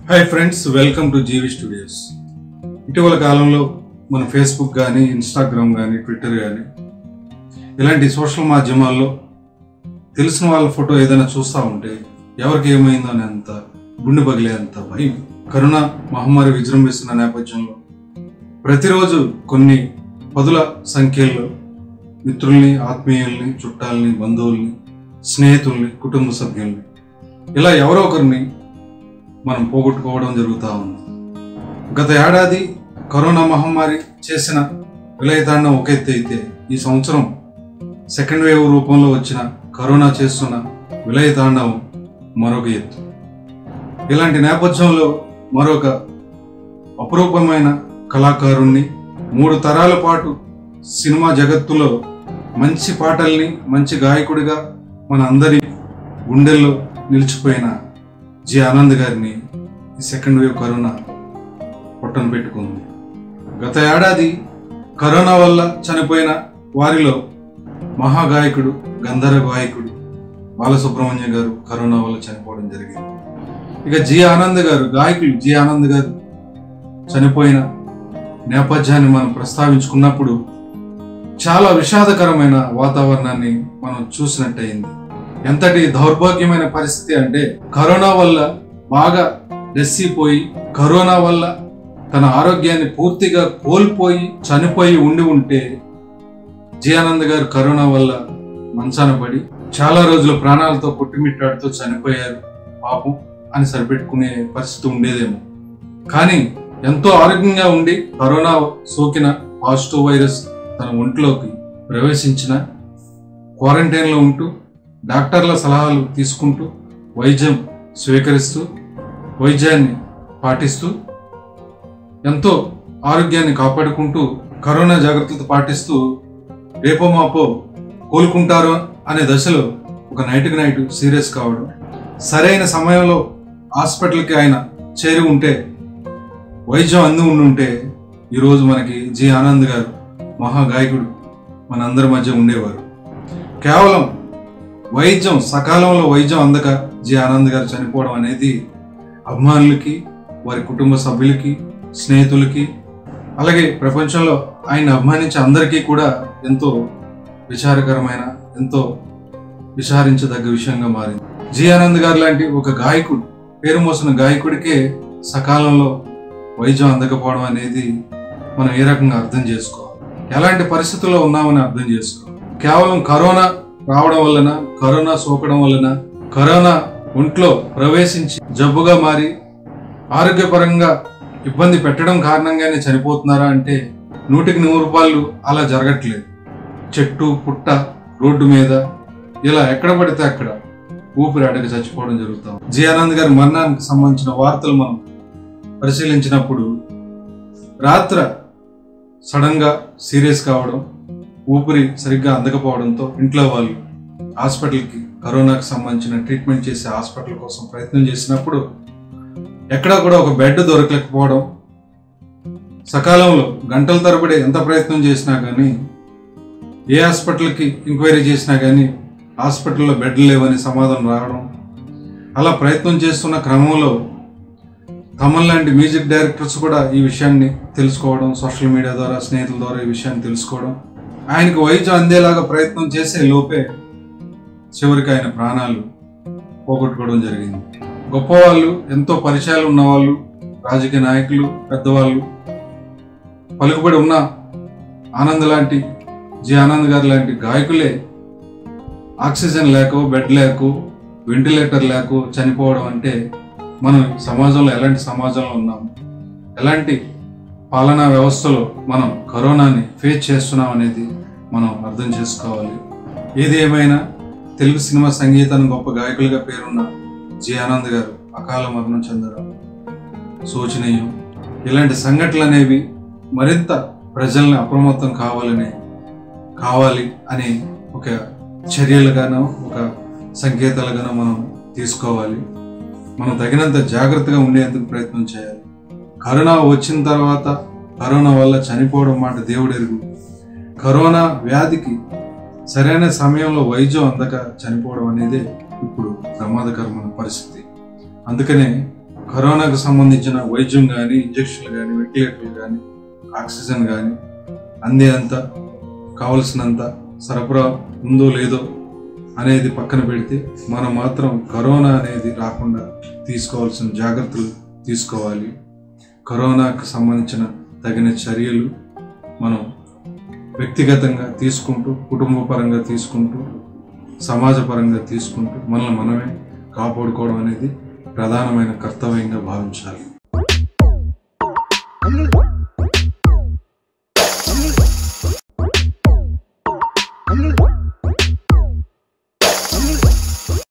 Hi friends, welcome to GV studios. ఇటీవల కాలంలో మన ఫేస్బుక్ కానీ, ఇన్స్టాగ్రామ్ కానీ, ట్విట్టర్ కానీ ఇలాంటి సోషల్ మాధ్యమాల్లో తెలిసిన వాళ్ళ ఫోటో ఏదైనా చూస్తూ ఉంటే ఎవరికి ఏమైందో అని అంత గుండె పగిలేంత భయం. కరోనా మహమ్మారి విజృంభిస్తున్న నేపథ్యంలో ప్రతిరోజు కొన్ని పదుల సంఖ్యల్లో మిత్రుల్ని, ఆత్మీయుల్ని, చుట్టాలని, బంధువుల్ని, స్నేహితుల్ని, కుటుంబ సభ్యుల్ని ఇలా ఎవరో ఒకరిని మనం పోగొట్టుకోవడం జరుగుతూ ఉంది. గత ఏడాది కరోనా మహమ్మారి చేసిన విలయతాండం ఒక ఎత్తు అయితే, ఈ సంవత్సరం సెకండ్ వేవ్ రూపంలో వచ్చిన కరోనా చేస్తున్న విలయతాండం మరొక ఎత్తు. ఇలాంటి నేపథ్యంలో మరొక అపురూపమైన కళాకారుణ్ణి, 3 తరాల పాటు సినిమా జగత్తులో మంచి పాటల్ని, మంచి గాయకుడిగా మన అందరి గుండెల్లో నిలిచిపోయిన జి ఆనంద్ గారిని ఈ సెకండ్ వేవ్ కరోనా పొట్టన పెట్టుకుంది. గత ఏడాది కరోనా వల్ల చనిపోయిన వారిలో మహాగాయకుడు, గంధర్వ గాయకుడు బాలసుబ్రహ్మణ్యం గారు కరోనా వల్ల చనిపోవడం జరిగింది. ఇక జి ఆనంద్ గారు, గాయకులు జి ఆనంద్ గారు చనిపోయిన నేపథ్యాన్ని మనం ప్రస్తావించుకున్నప్పుడు చాలా విషాదకరమైన వాతావరణాన్ని మనం చూసినట్టయింది. ఎంతటి దౌర్భాగ్యమైన పరిస్థితి అంటే, కరోనా వల్ల బాగా డెస్సిపోయి, కరోనా వల్ల తన ఆరోగ్యాన్ని పూర్తిగా కోల్పోయి చనిపోయి ఉంటే జి ఆనంద్ గారు కరోనా వల్ల మంచాన పడి చాలా రోజులు ప్రాణాలతో కొట్టుమిట్టాడుతూ చనిపోయారు పాపం అని సరిపెట్టుకునే పరిస్థితి ఉండేదేమో. కానీ ఎంతో ఆరోగ్యంగా ఉండి కరోనా సోకిన పాజిటివ్ వైరస్ తన ఒంట్లోకి ప్రవేశించిన, క్వారంటైన్లో ఉంటూ డాక్టర్ల సలహాలు తీసుకుంటూ, వైద్యం స్వీకరిస్తూ, వైద్యాన్ని పాటిస్తూ, ఎంతో ఆరోగ్యాన్ని కాపాడుకుంటూ, కరోనా జాగ్రత్తలు పాటిస్తూ రేపో మాపో కోలుకుంటారు అనే దశలో ఒక నైట్కి నైట్ సీరియస్ కావడం, సరైన సమయంలో హాస్పిటల్కి ఆయన చేరి ఉంటే, వైద్యం అంది ఉండుంటే ఈరోజు మనకి జి ఆనంద్ గారు మహాగాయకుడు మనందరి మధ్య ఉండేవారు. కేవలం వైద్యం సకాలంలో వైద్యం అందక జి ఆనంద్ గారు చనిపోవడం అనేది అభిమానులకి, వారి కుటుంబ సభ్యులకి, స్నేహితులకి, అలాగే ప్రపంచంలో ఆయన అభిమానించే అందరికీ కూడా ఎంతో విచారకరమైన, ఎంతో విచారించదగ్గ విషయంగా మారింది. జి ఆనంద్ గారు లాంటి ఒక గాయకుడు, పేరు మోసిన గాయకుడికే సకాలంలో వైద్యం అందకపోవడం అనేది మనం ఏ రకంగా అర్థం చేసుకోవాలి, ఎలాంటి పరిస్థితుల్లో ఉన్నామని అర్థం చేసుకోవాలి. కేవలం కరోనా రావడం వలన, కరోనా సోకడం వలన, కరోనా ఒంట్లో ప్రవేశించి జబ్బుగా మారి ఆరోగ్యపరంగా ఇబ్బంది పెట్టడం కారణంగానే చనిపోతున్నారా అంటే 100కి 100 అలా జరగట్లేదు. చెట్టు పుట్ట రోడ్డు మీద ఇలా ఎక్కడ పడితే అక్కడ ఊపిరి అడగ చచ్చిపోవడం జరుగుతాం. జి ఆనంద్ గారి మరణానికి సంబంధించిన వార్తలు మనం పరిశీలించినప్పుడు రాత్ర సడన్ గా సీరియస్ కావడం, ఊపిరి సరిగ్గా అందకపోవడంతో ఇంట్లో వాళ్ళు హాస్పిటల్కి, కరోనాకి సంబంధించిన ట్రీట్మెంట్ చేసే హాస్పిటల్ కోసం ప్రయత్నం చేసినప్పుడు ఎక్కడా కూడా ఒక బెడ్ దొరకలేకపోవడం, సకాలంలో గంటల తరబడి ఎంత ప్రయత్నం చేసినా కానీ, ఏ హాస్పిటల్కి ఎంక్వైరీ చేసినా కానీ హాస్పిటల్లో బెడ్లు లేవని సమాధానం రావడం, అలా ప్రయత్నం చేస్తున్న క్రమంలో కమల్ లాంటి మ్యూజిక్ డైరెక్టర్స్ కూడా ఈ విషయాన్ని తెలుసుకోవడం, సోషల్ మీడియా ద్వారా, స్నేహితుల ద్వారా ఈ విషయాన్ని తెలుసుకోవడం, ఆయనకు వైద్యం అందేలాగా ప్రయత్నం చేసే లోపే చివరికి ఆయన ప్రాణాలు పోగొట్టుకోవడం జరిగింది. గొప్పవాళ్ళు, ఎంతో పరిచయాలు ఉన్నవాళ్ళు, రాజకీయ నాయకులు, పెద్దవాళ్ళు, పలుకుబడి ఉన్న ఆనంద్ లాంటి, జి ఆనంద్ గారు లాంటి గాయకులే ఆక్సిజన్ లేకో, బెడ్ లేకో, వెంటిలేటర్ లేకో చనిపోవడం అంటే మనం సమాజంలో ఎలాంటి సమాజంలో ఉన్నాము, ఎలాంటి పాలనా వ్యవస్థలో మనం కరోనాని ఫేస్ చేస్తున్నాం అనేది మనం అర్థం చేసుకోవాలి. ఏది ఏమైనా తెలుగు సినిమా సంగీతాన్ని గొప్ప గాయకులుగా పేరున్న జి ఆనంద్ గారు అకాల మరణం చెందడం శోచనీయం. ఇలాంటి సంఘటనలు అనేవి మరింత ప్రజల్ని అప్రమత్తం కావాలి అనే ఒక చర్యలుగానో, ఒక సంకేతాలుగానో మనం తీసుకోవాలి. మనం తగినంత జాగ్రత్తగా ఉండేందుకు ప్రయత్నం చేయాలి. కరోనా వచ్చిన తర్వాత కరోనా వల్ల చనిపోవడం మాట దేవుడు ఎరుగు. కరోనా వ్యాధికి సరైన సమయంలో వైద్యం అందక చనిపోవడం అనేది ఇప్పుడు ప్రమాదకరమైన పరిస్థితి. అందుకనే కరోనాకు సంబంధించిన వైద్యం కానీ, ఇంజక్షన్లు కానీ, వెంటిలేటర్లు కానీ, ఆక్సిజన్ కానీ అందేంత కావలసినంత సరఫరా ఉందో లేదో అనేది పక్కన పెడితే మనం మాత్రం కరోనా అనేది రాకుండా తీసుకోవాల్సిన జాగ్రత్తలు తీసుకోవాలి. కరోనాకు సంబంధించిన తగిన చర్యలు మనం వ్యక్తిగతంగా తీసుకుంటూ, కుటుంబ పరంగా తీసుకుంటూ, సమాజపరంగా తీసుకుంటూ మనల్ని మనమే కాపాడుకోవడం అనేది ప్రధానమైన కర్తవ్యంగా భావించాలి.